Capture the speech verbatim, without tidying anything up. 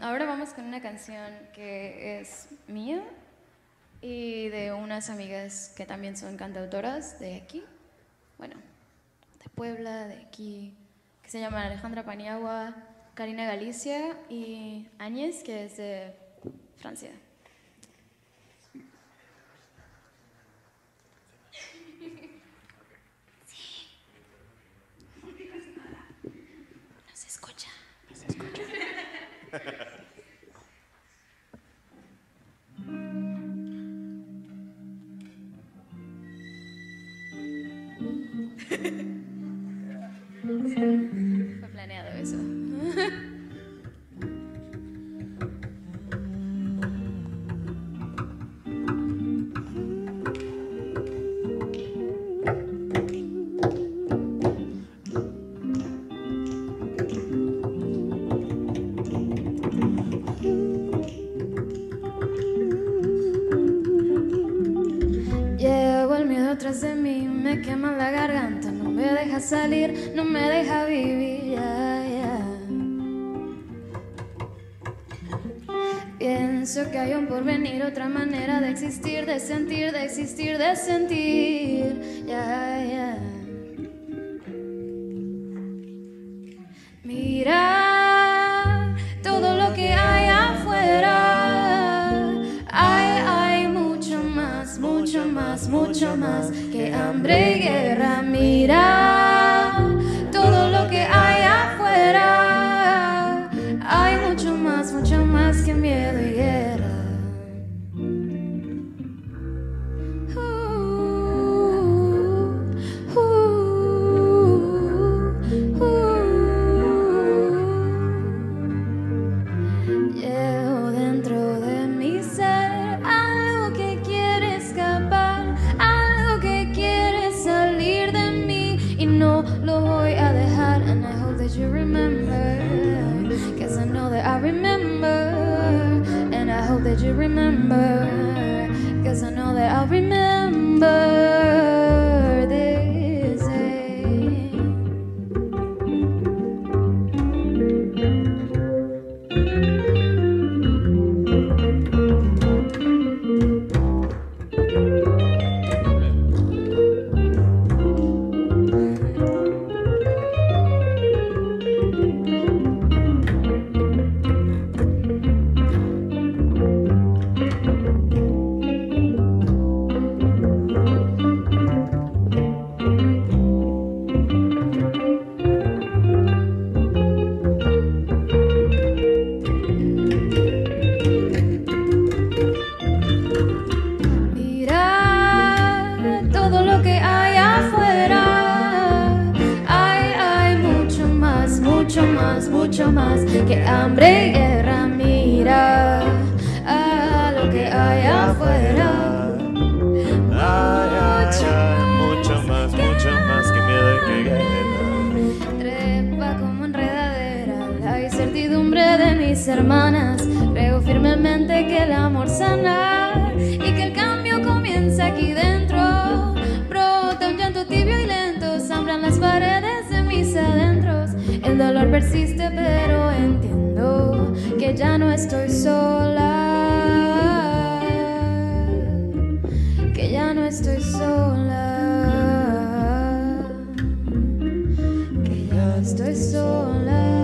ahora vamos con una canción que es mía y de unas amigas que también son cantautoras de aquí, bueno, de Puebla, de aquí, que se llaman Alejandra Paniagua, Karina Galicia y Áñez, que es de Francia. No se escucha. No se escucha. Fue planeado eso. Llevo el miedo tras de mí, me quema la garganta, no me deja salir, no me deja vivir, yeah, yeah. Pienso que hay un porvenir, otra manera de existir, de sentir, de existir, de sentir, yeah, yeah. Mira todo lo que hay afuera, hay, hay mucho más, mucho más, mucho más que hambre y guerra. Mira todo lo que hay afuera, hay mucho más, mucho más que miedo y guerra. Uh, uh, uh, uh. Llevo dentro de mi ser algo que quiere escapar, algo que quiere salir de mí y no lo voy a dejar. And I hope that you remember, 'cause I know that I remember. And I hope that you remember, 'cause I know that I'll remember this day. Mira todo lo que hay afuera, hay, hay mucho más, mucho más, mucho más que hambre y guerra. Mira a lo que hay afuera, Ay, ay, ay, mucho más, mucho más que miedo y que guerra. trepa como enredadera la incertidumbre de mis hermanas. Creo firmemente que el amor sana y que el cambio comienza aquí dentro. Brota un llanto tibio y lento, sangran las paredes de mis adentros. El dolor persiste pero entiendo que ya no estoy sola, que ya no estoy sola, que ya estoy sola.